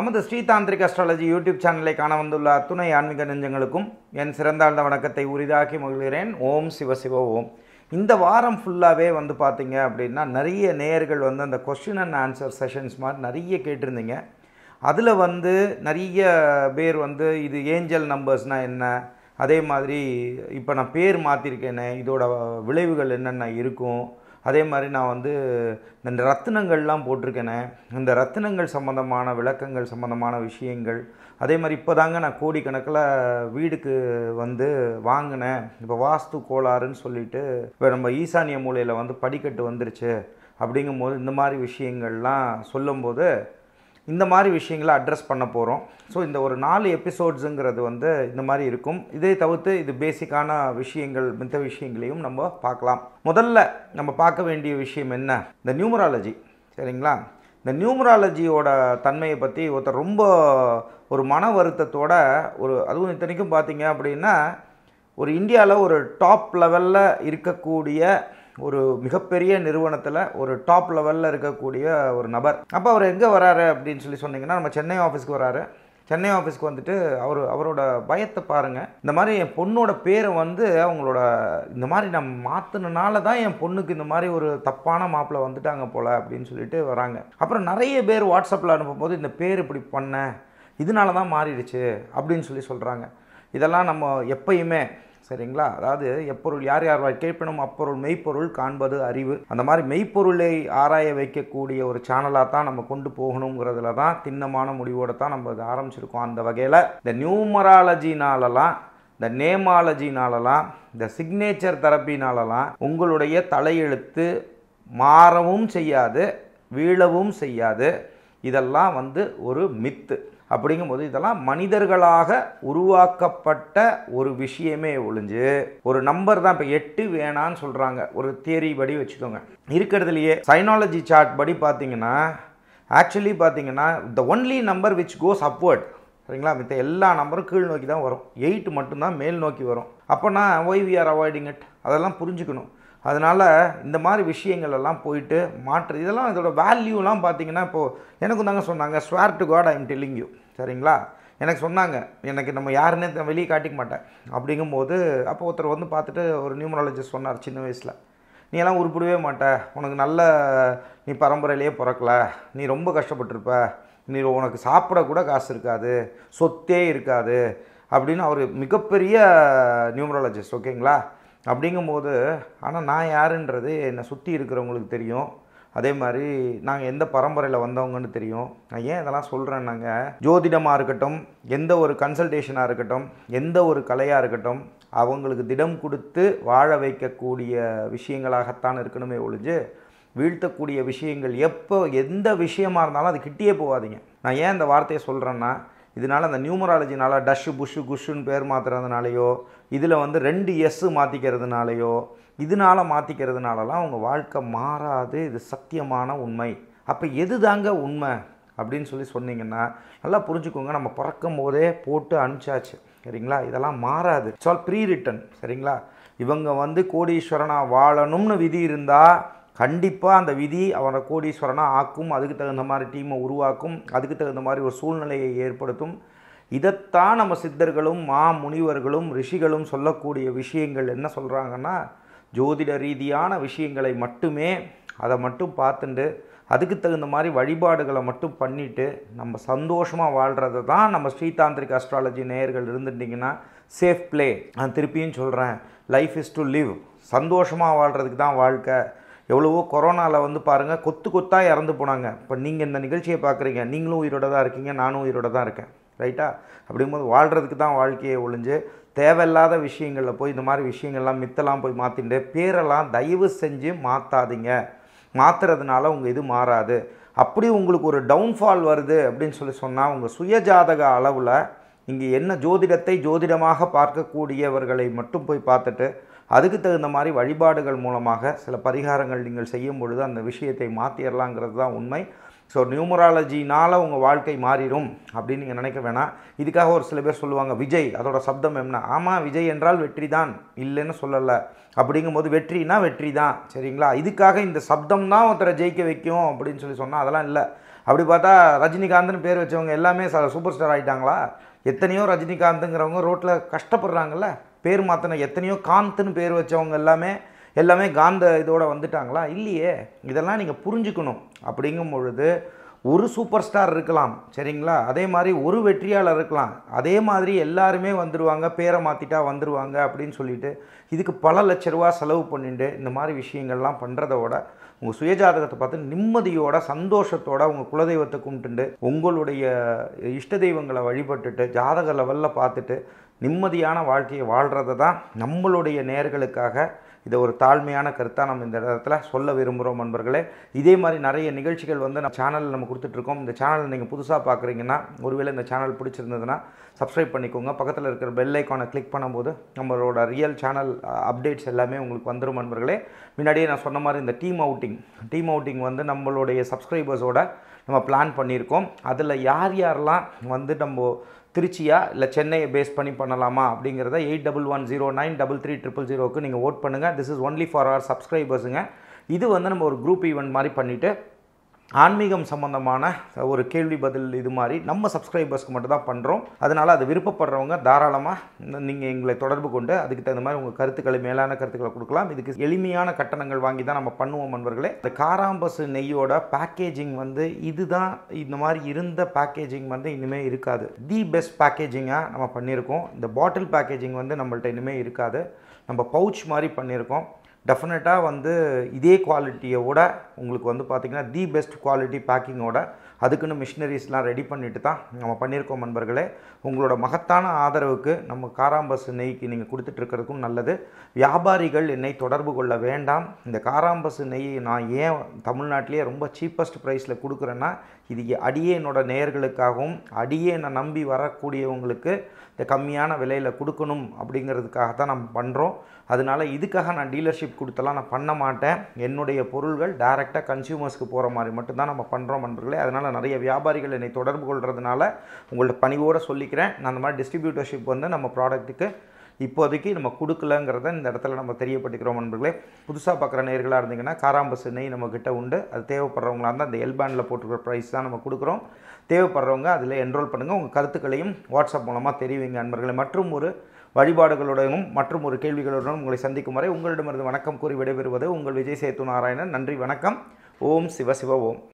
நமது Sri tantric astrology YouTube சேனலை காண வந்துள்ள அத்துணை ஆன்மீக நெஞ்சங்களுக்கும் என் சிறந்தாழ்ந்த வணக்கத்தை உரிதாக்கி மகிழ்கிறேன். ஓம் சிவசிவ ஓம். இந்த வாரம் ஃபுல்லாகவே பார்த்தீங்க அப்படின்னா நிறைய நேயர்கள் அந்த கொஸ்டின் அண்ட் ஆன்சர் செஷன்ஸ் மாதிரி நிறைய கேட்டிருந்தீங்க. அதில் நிறைய பேர் இது ஏஞ்சல் நம்பர்ஸ்னால் என்ன, அதே மாதிரி இப்போ நான் பேர் மாற்றிருக்கேனே இதோட விளைவுகள் என்னென்ன இருக்கும், அதே மாதிரி நான் இந்த ரத்தினங்கள்லாம் போட்டிருக்கேனே இந்த ரத்தினங்கள் சம்மந்தமான விளக்கங்கள் சம்மந்தமான விஷயங்கள், அதே மாதிரி இப்போ தாங்க நான் கோடிக்கணக்கில் வீடுக்கு வாங்கினேன். இப்போ வாஸ்து கோளாறுன்னு சொல்லிட்டு இப்போ நம்ம ஈசானிய மூலையில் படிக்கட்டு வந்துருச்சு அப்படிங்கும்போது இந்த மாதிரி விஷயங்கள்லாம் சொல்லும்போது இந்த மாதிரி விஷயங்களை அட்ரஸ் பண்ண போகிறோம். ஸோ இந்த ஒரு 4 எபிசோட்ஸுங்கிறது இந்த மாதிரி இருக்கும். இதை தவிர்த்து இது பேசிக்கான விஷயங்கள் மித்த விஷயங்களையும் நம்ம பார்க்கலாம். முதல்ல நம்ம பார்க்க வேண்டிய விஷயம் என்ன, இந்த நியூமராலஜி. சரிங்களா? இந்த நியூமராலஜியோட தன்மையை பற்றி ஒருத்தர் ரொம்ப ஒரு மன வருத்தத்தோட அதுவும் இத்தனைக்கும் பார்த்தீங்க அப்படின்னா ஒரு இந்தியாவில் ஒரு டாப் லெவலில் இருக்கக்கூடிய ஒரு மிகப்பெரிய நிறுவனத்தில் ஒரு டாப் லெவலில் இருக்கக்கூடிய ஒரு நபர். அப்போ அவர் எங்கே வராரு அப்படின்னு சொன்னீங்கன்னா நம்ம சென்னை ஆஃபீஸ்க்கு வராரு. சென்னை ஆஃபீஸ்க்கு அவரோட பயத்தை பாருங்கள். இந்த மாதிரி என் பொண்ணோட பேரை அவங்களோட இந்த மாதிரி நான் மாற்றினால தான் என் பொண்ணுக்கு இந்த மாதிரி ஒரு தப்பான மாப்பிள்ளை வந்துட்டாங்க போல் அப்படின்னு சொல்லிட்டு வராங்க. அப்புறம் நிறைய பேர் வாட்ஸ்அப்பில் அனுப்பும்போது இந்த பேர் இப்படி பண்ண இதனால தான் மாறிடுச்சு அப்படின்னு சொல்கிறாங்க. இதெல்லாம் நம்ம எப்பயுமே சரிங்களா, அதாவது எப்பொருள் யார் யார் கேட்பணும் அப்பொருள் மெய்ப்பொருள் காண்பது அறிவு, அந்த மாதிரி மெய்ப்பொருளை ஆராய வைக்கக்கூடிய ஒரு சேனலாக தான் நம்ம கொண்டு போகணுங்கிறதுல தான் திண்ணமான முடிவோடு தான் நம்ம அதை ஆரம்பிச்சிருக்கோம். அந்த வகையில் இந்த நியூமராலஜினாலலாம், இந்த நேமாலஜினாலலாம், இந்த சிக்னேச்சர் தெரப்பினாலலாம் உங்களுடைய தலையெழுத்து மாறவும் செய்யாது, வீழவும் செய்யாது. இதெல்லாம் ஒரு மித்து. அப்படிங்கும்போது இதெல்லாம் மனிதர்களாக உருவாக்கப்பட்ட ஒரு விஷயமே ஒழிஞ்சு ஒரு நம்பர் தான். இப்போ 8 வேணான்னு சொல்கிறாங்க ஒரு தியரி படி வச்சுக்கோங்க. இருக்கிறதுலையே சைனாலஜி சார்ட் படி பார்த்தீங்கன்னா ஆக்சுவலி பார்த்தீங்கன்னா the only number which goes upward. சரிங்களா? மித்த எல்லா நம்பரும் கீழ் நோக்கி தான் வரும். 8 மட்டும்தான் மேல் நோக்கி வரும். அப்போனா why we are avoiding it, அதெல்லாம் புரிஞ்சுக்கணும். அதனால் இந்த மாதிரி விஷயங்கள் எல்லாம் போயிட்டு மாற்று இதெல்லாம் இதோட வேல்யூலாம் பார்த்தீங்கன்னா இப்போது எனக்கும் தாங்க சொன்னாங்க, swear to God I am telling you. சரிங்களா? எனக்கு சொன்னாங்க, எனக்கு நம்ம யாருன்னே வெளியே காட்டிக்க மாட்டேன் அப்படிங்கும்போது அப்போ ஒருத்தர் பார்த்துட்டு ஒரு நியூமராலஜிஸ்ட் சொன்னார், சின்ன வயசில் நீ எல்லாம் உருப்படவே மாட்ட, உனக்கு நல்ல நீ பரம்பரையிலேயே பிறக்கல, நீ ரொம்ப கஷ்டப்பட்டிருப்ப, நீ உனக்கு சாப்பிடக்கூட காசு இருக்காது, சொத்தே இருக்காது அப்படின்னு அவர் மிகப்பெரிய நியூமராலஜிஸ்ட். ஓகேங்களா? அப்படிங்கும்போது ஆனால் நான் யாருன்றது என்னை சுற்றி இருக்கிறவங்களுக்கு தெரியும். அதே மாதிரி நாங்கள் எந்த பரம்பரையில் வந்தவங்கன்னு தெரியும். நான் ஏன் இதெல்லாம் சொல்கிறேன்னாங்க, ஜோதிடமாக இருக்கட்டும், எந்த ஒரு கன்சல்டேஷனாக இருக்கட்டும், எந்த ஒரு கலையாக இருக்கட்டும், அவங்களுக்கு திடம் கொடுத்து வாழ வைக்கக்கூடிய விஷயங்களாகத்தான் இருக்கணுமே ஒழிஞ்சு வீழ்த்தக்கூடிய விஷயங்கள் எப்போ எந்த விஷயமா இருந்தாலும் அது கிட்டேயே போகாதீங்க. நான் ஏன் இந்த வார்த்தையை சொல்கிறேன்னா, இதனால் அந்த நியூமராலஜினால் டஷ்ஷு புஷ்ஷு குஷ்ஷுன்னு பேர் மாற்றுறதுனாலையோ, இதில் 2 எஸ்ஸு மாற்றிக்கிறதுனாலையோ, இதனால் மாற்றிக்கிறதுனாலலாம் உங்கள் வாழ்க்கை மாறாது. இது சத்தியமான உண்மை. அப்போ எது தாங்க உண்மை அப்படின்னு சொன்னீங்கன்னா நல்லா புரிஞ்சுக்கோங்க. நம்ம பிறக்கும் போதே போட்டு அனுப்பிச்சாச்சு. சரிங்களா? இதெல்லாம் மாறாது. It's all pre written. சரிங்களா? இவங்க கோடீஸ்வரனாக வாழணும்னு விதி இருந்தால் கண்டிப்பாக அந்த விதி அவனை கோடீஸ்வரனாக ஆக்கும். அதுக்கு தகுந்த மாதிரி டீமை உருவாக்கும், அதுக்கு தகுந்த மாதிரி ஒரு சூழ்நிலையை ஏற்படுத்தும். இதைத்தான் நம்ம சித்தர்களும் முனிவர்களும் ரிஷிகளும் சொல்லக்கூடிய விஷயங்கள் என்ன சொல்கிறாங்கன்னா, ஜோதிட ரீதியான விஷயங்களை மட்டுமே அதை மட்டும் பார்த்துட்டு அதுக்கு தகுந்த மாதிரி வழிபாடுகளை மட்டும் பண்ணிவிட்டு நம்ம சந்தோஷமாக வாழ்கிறது தான் நம்ம ஸ்ரீ தாந்திரிக் அஸ்ட்ராலஜி நேயர்கள் இருந்துட்டிங்கன்னா சேஃப் பிளே. நான் திருப்பியும் சொல்கிறேன், லைஃப் இஸ் டு லிவ். சந்தோஷமாக வாழ்கிறதுக்கு தான் வாழ்க்கை. எவ்வளவோ கொரோனாவில் பாருங்கள் கொத்து கொத்தாக இறந்து போனாங்க. இப்போ நீங்கள் இந்த நிகழ்ச்சியை பார்க்குறீங்க, நீங்களும் உயிரோட தான் இருக்கீங்க, நானும் உயிரோட தான் இருக்கேன். ரைட்டா? அப்படிங்கும்போது வாழ்கிறதுக்கு தான் வாழ்க்கையை ஒழிஞ்சு தேவையில்லாத விஷயங்களில் போய் இந்த மாதிரி விஷயங்கள்லாம் மித்தெல்லாம் போய் மாற்றிட்டு பேரெல்லாம் தயவு செஞ்சு மாற்றாதீங்க. மாற்றுறதுனால உங்கள் இது மாறாது. அப்படி உங்களுக்கு ஒரு டவுன்ஃபால் வருது அப்படின்னு சொன்னால் உங்கள் சுயஜாதக அளவில் இங்கே என்ன ஜோதிடத்தை ஜோதிடமாக பார்க்கக்கூடியவர்களை மட்டும் போய் பார்த்துட்டு அதுக்கு தகுந்த மாதிரி வழிபாடுகள் மூலமாக சில பரிகாரங்கள் நீங்கள் செய்யும் பொழுது அந்த விஷயத்தை மாற்றிடலாங்கிறது தான் உண்மை. ஸோ நியூமராலஜினால் உங்கள் வாழ்க்கை மாறிடும் அப்படின்னு நீங்கள் நினைக்க வேணாம். இதுக்காக ஒரு சில பேர் சொல்லுவாங்க, விஜய் அதோட சப்தம் என்ன? ஆமாம், விஜய் என்றால் வெற்றி தான், இல்லைன்னு சொல்லலை. அப்படிங்கும்போது வெற்றினா வெற்றி தான், சரிங்களா? இதுக்காக இந்த சப்தம் தான் ஒருத்தரை ஜெயிக்க வைக்கும் அப்படின்னு சொன்னால் அதெல்லாம் இல்லை. அப்படி பார்த்தா ரஜினிகாந்த்னு பேர் வச்சவங்க எல்லாமே சூப்பர் ஸ்டார் ஆகிட்டாங்களா? எத்தனையோ ரஜினிகாந்துங்கிறவங்க ரோட்டில் கஷ்டப்படுறாங்கல்ல. பேர் மாற்றின எத்தனையோ காந்த்னு பேர் வச்சவங்க எல்லாமே காந்த இதோட வந்துட்டாங்களா? இல்லையே. இதெல்லாம் நீங்கள் புரிஞ்சுக்கணும். அப்படிங்கும் பொழுது ஒரு சூப்பர் ஸ்டார் இருக்கலாம், சரிங்களா? அதே மாதிரி ஒரு வெற்றியாளர் இருக்கலாம், அதே மாதிரி எல்லாருமே வந்துடுவாங்க, பேரை மாற்றிட்டா வந்துடுவாங்க அப்படின்னு சொல்லிட்டு இதுக்கு பல லட்ச ரூபா செலவு பண்ணிட்டு இந்த மாதிரி விஷயங்கள்லாம் பண்ணுறதோட உங்கள் சுயஜாதகத்தை பார்த்து நிம்மதியோட சந்தோஷத்தோட உங்கள் குலதெய்வத்தை கும்பிட்டுண்டு உங்களுடைய இஷ்ட தெய்வங்களை வழிபட்டுட்டு ஜாதக லெவலில் பார்த்துட்டு நிம்மதியான வாழ்க்கையை வாழ்கிறத தான் நம்மளுடைய நேயர்களுக்காக இதை ஒரு தாழ்மையான கருத்தாக நம்ம இந்த இடத்துல சொல்ல விரும்புகிறோம் நண்பர்களே. இதே மாதிரி நிறைய நிகழ்ச்சிகள் வந்து நம்ம சேனலில் நம்ம கொடுத்துட்ருக்கோம். இந்த சேனல் நீங்கள் புதுசாக பார்க்குறீங்கன்னா, ஒருவேளை இந்த சேனல் பிடிச்சிருந்ததுன்னா சப்ஸ்கிரைப் பண்ணிக்கோங்க. பக்கத்தில் இருக்கிற பெல் ஐக்கானை கிளிக் பண்ணும்போது நம்மளோட ரியல் சேனல் அப்டேட்ஸ் எல்லாமே உங்களுக்கு வந்துடும் நண்பர்களே. முன்னாடியே நான் சொன்ன மாதிரி இந்த டீம் அவுட்டிங் வந்து நம்மளுடைய சப்ஸ்கிரைபர்ஸோட நம்ம பிளான் பண்ணியிருக்கோம். அதில் யாரெல்லாம் வந்து நம்ம திருச்சியா இல்லை சென்னையை பேஸ் பண்ணி பண்ணலாமா அப்படிங்கிறத 8110933000க்கு நீங்கள் ஓட் பண்ணுங்கள். This is only for our சப்ஸ்கிரைபர்ஸுங்க. இது வந்து நம்ம ஒரு குரூப் ஈவெண்ட் மாதிரி பண்ணிவிட்டு ஆன்மீகம் சம்பந்தமான ஒரு கேள்வி பதில் இது மாதிரி நம்ம சப்ஸ்கிரைபர்ஸ்க்கு மட்டும் தான் பண்ணுறோம். அதனால் அது விருப்பப்படுறவங்க தாராளமாக நீங்கள் எங்களை தொடர்பு கொண்டு அதுக்கு தகுந்த மாதிரி உங்கள் கருத்துக்களை மேலான கருத்துக்களை கொடுக்கலாம். இதுக்கு எளிமையான கட்டணங்கள் வாங்கி தான் நம்ம பண்ணுவோம் நண்பர்களே. இந்த காராம்பசு நெய்யோட பேக்கேஜிங் வந்து இதுதான். இந்த மாதிரி இருந்த பேக்கேஜிங் வந்து இனிமேல் இருக்காது. தி பெஸ்ட் பேக்கேஜிங்காக நம்ம பண்ணியிருக்கோம். இந்த பாட்டில் பேக்கேஜிங் வந்து நம்மள்ட்ட இனிமேல் இருக்காது. நம்ம பவுச் மாதிரி பண்ணியிருக்கோம். டெஃபினட்டாக வந்து இதே குவாலிட்டியோட உங்களுக்கு வந்து பார்த்திங்கன்னா தி பெஸ்ட் குவாலிட்டி பேக்கிங்கோட அதுக்குன்னு மிஷினரிஸ்லாம் ரெடி பண்ணிட்டு தான் நம்ம பண்ணியிருக்கோம் நண்பர்களே. உங்களோட மகத்தான ஆதரவுக்கு நம்ம காராம்பசு நெய்க்கு நீங்கள் கொடுத்துட்ருக்கிறதுக்கும் நல்லது. வியாபாரிகள் என்னை தொடர்பு கொள்ள வேண்டாம். இந்த காராம்பசு நெய் நான் ஏன் தமிழ்நாட்டிலேயே ரொம்ப சீப்பஸ்ட் ப்ரைஸில் கொடுக்குறேன்னா, இது அடியே என்னோட நேயர்களுக்காகவும் அடியே நான் நம்பி வரக்கூடியவங்களுக்கு இந்த கம்மியான விலையில் கொடுக்கணும் அப்படிங்கிறதுக்காக தான் நம்ம பண்ணுறோம். அதனால் இதுக்காக நான் டீலர்ஷிப் கொடுத்தலாம் நான் பண்ண மாட்டேன். என்னுடைய பொருள்கள் டைரெக்டாக கன்சியூமர்ஸ்க்கு போகிற மாதிரி மட்டும்தான் நம்ம பண்ணுறோம் நண்பர்களே. அதனால் நிறைய வியாபாரிகள் என்னை தொடர்பு கொள்கிறதுனால உங்கள்ட்ட பணிவோடு சொல்லிக்கிறேன். நான் அந்த மாதிரி டிஸ்ட்ரிபியூட்டர்ஷிப் வந்து நம்ம ப்ராடக்ட்டுக்கு இப்போதைக்கு நம்ம கொடுக்கலங்கிறத இந்த இடத்துல நம்ம தெரியப்பட்டுக்கிறோம் நண்பர்களே. புதுசாக பார்க்குற நேயர்களாக இருந்தீங்கன்னா காராம்பசு நெய் நம்மக்கிட்ட உண்டு. அது தேவைப்படுறவங்களாக இருந்தால் அந்த எல்பேண்டில் போட்டுக்கிற ப்ரைஸ் தான் நம்ம கொடுக்குறோம். தேவைப்படுறவங்க அதில் என்ரோல் பண்ணுங்கள். உங்கள் கருத்துக்களையும் வாட்ஸ்அப் மூலமாக தெரிவிங்க நண்பர்களே. மற்றும் ஒரு வழிபாடுகளுடனும் மற்றும் ஒரு கேள்விகளுடனும் உங்களை சந்திக்கும் வரை உங்களிடமிருந்து வணக்கம் கூறி விடைபெறுவது உங்கள் விஜய் சேத்து நாராயணன். நன்றி, வணக்கம். ஓம் சிவ சிவ ஓம்.